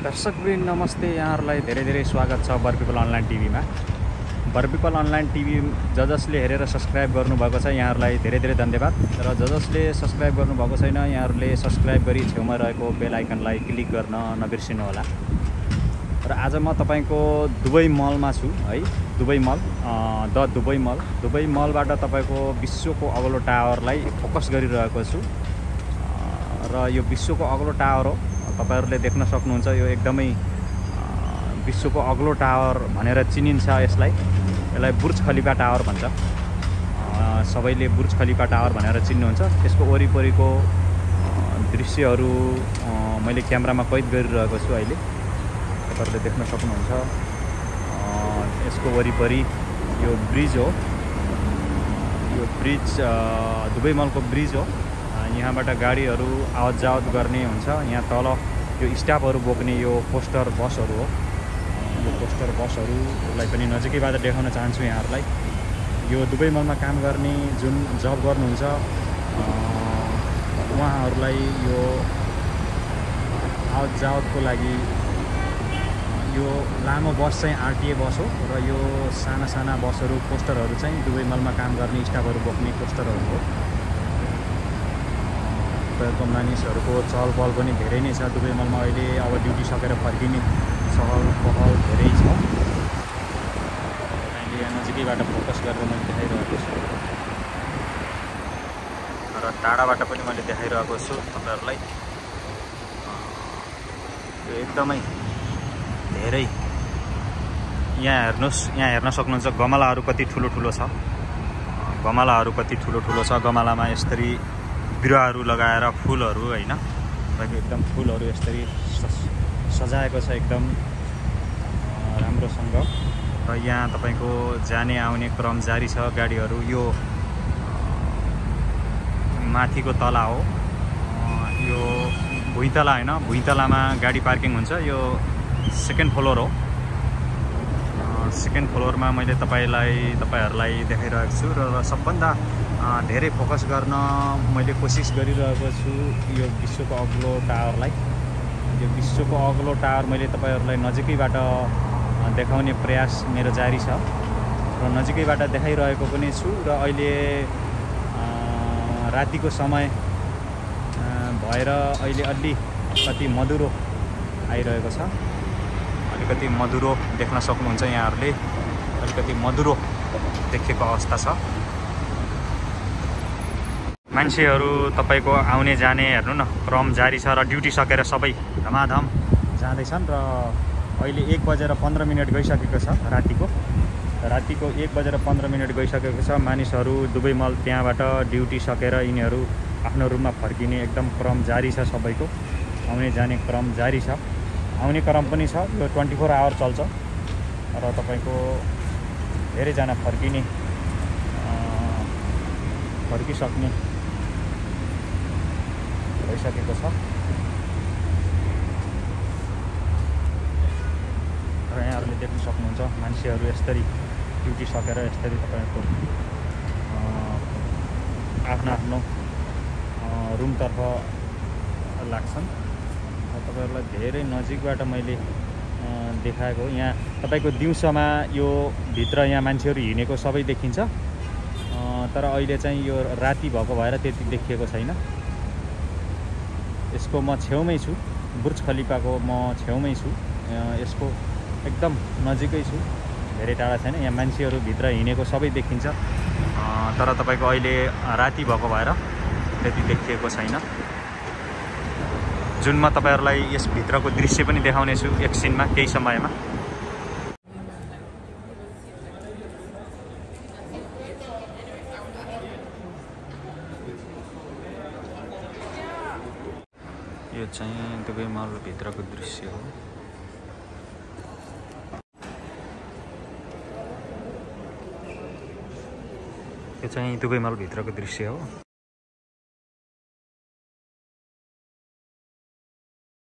दर्शकवृन्द नमस्ते, यहाँहरूलाई धेरै धेरै स्वागत छ बर्पिपल अनलाइन टिभीमा। बर्पिपल अनलाइन टिभी जसले हेरेर सब्सक्राइब गर्नुभएको छ यहाँहरूलाई धेरै धेरै धन्यवाद। र जसले सब्सक्राइब गर्नुभएको छैन यहाँहरूले सब्सक्राइब गरी छेउमा रहेको बेल आइकनलाई क्लिक गर्न नबिर्सिनुहोला। र आज म तपाईको दुबई मलमा छु है। दुबई मल द दुबई मलबाट तपाईको विश्वको अग्लो टावरलाई फोकस गरिरहेको छु। र यो विश्वको अग्लो टावर हो, तपाईहरुले देख्न सक्नुहुन्छ। यो एकदमै विश्वको अग्लो टावर भनेर चिनिन्छ। यसलाई बुर्ज खलिफा टावर भन्छ। सबैले बुर्ज खलिफा टावर भनेर चिन्नुहुन्छ। यसको वरिपरिको दृश्यहरू मैले क्यामेरामा कैद गरिरहेको छु। अहिले तपाईहरुले देख्न सक्नुहुन्छ। यसको वरिपरि यो ब्रिज हो। यो ब्रिज दुबई मलको ब्रिज हो। यहाँबाट गाडीहरू आवत जावत गर्ने हुन्छ। यहाँ तल यो स्टाफहरू बोक्ने यो पोस्टर बसहरू हो। यो पोस्टर बसहरूलाई पनि नजिकैबाट देखाउन चाहन्छु यहाँहरूलाई। यो दुबई मलमा काम गर्ने जुन जब गर्नुहुन्छ उहाँहरूलाई यो आवत जावतको लागि यो लामो बस चाहिँ आरटीए बस हो। र यो साना साना बसहरू पोस्टरहरू चाहिँ दुबई मलमा काम गर्ने स्टाफहरू बोक्ने पोस्टरहरू हो। तपाईँहरूको मानिसहरूको चहल पहल पनि धेरै नै छ दुबई मलमा। अहिले अब ड्युटी सकेर फर्किने चहल पहल धेरै छ। अहिले यहाँ नजिकैबाट फोकस गरेर मैले देखाइरहेको छु र टाढाबाट पनि मैले देखाइरहेको छु तपाईहरुलाई। यो एकदमै धेरै यहाँ हेर्नुस्, यहाँ हेर्न सक्नुहुन्छ गमलाहरू कति ठुलो ठुलो छ। गमलाहरू कति ठुलो ठुलो छ। गमलामा यसरी बिरुवाहरू लगाएर फुलहरू हैन, तपाईको एकदम फुलहरू यसरी सजाएको छ एकदम राम्रोसँग। र यहाँ तपाईको जाने आउने क्रम जारी छ। गाडीहरू यो माथिको तला हो। यो भुइँतला हैन, भुइँतलामा गाडी पार्किङ हुन्छ। यो सेकेन्ड फ्लोर हो। सेकेन्ड फ्लोरमा मैले तपाईहरुलाई देखाइरहेको छु। र सबभन्दा धेरै फोकस गर्न मैले कोसिस गरिरहेको छु यो विश्वको अग्लो टावरलाई। यो विश्वको अग्लो टावर मैले तपाईहरुलाई नजिकैबाट देखाउने प्रयास मेरो जारी छ र नजिकैबाट देखाइरहेको पनि छु। र अहिले रातिको समय भएर अहिले अलिकति मधुरो आइरहेको छ। अलिकति मधुरो देख्न सक्नुहुन्छ यहाँहरूले। अलिकति मधुरो देखेको अवस्था छ। मान्छेहरू तपाईको आउने जाने हेर्नु न क्रम जारी छ। र ड्युटी सकेर सबै धमाधम जाँदैछन्। र अहिले 1:15 गइसकेको छ रातिको 1:15 गइसकेको छ। मानिसहरू दुबई मल त्यहाँबाट ड्युटी सकेर यिनीहरू आफ्नो रुममा फर्किने एकदम क्रम जारी छ। सबैको आउने जाने क्रम जारी छ। आउने क्रम पनि छ। यो 24 आवर चल्छ। र तपाईको धेरैजना फर्किसक्ने भइसकेको छ। र यहाँहरूले देख्न सक्नुहुन्छ मान्छेहरू यसरी ड्युटी सकेर यसरी तपाईको आफ्नो रुमतर्फ लाग्छन्। तपाईहरुलाई धेरै नजिकबाट मैले देखाएको हो। यहाँ तपाईको दिउँसोमा यो भित्र यहाँ मान्छेहरू हिँडेको सबै देखिन्छ। तर अहिले चाहिँ यो राति भएको भएर त्यति देखिएको छैन। यसको म छेउमै छु। बुर्ज खलिफाको म छेउमै छु। यसको एकदम नजिकै छु। धेरै टाढा छैन। यहाँ मान्छेहरू भित्र हिँडेको सबै देखिन्छ। तर तपाईको अहिले राति भएको भएर त्यति देखिएको छैन। जुन म तपाईहरुलाई यस भित्रको दृश्य पनि देखाउने छु एकछिनमा, केही समयमा। यो चाहिँ दुबई मल भित्रको दृश्य हो। यो चाहिँ दुबई मल भित्रको दृश्य हो।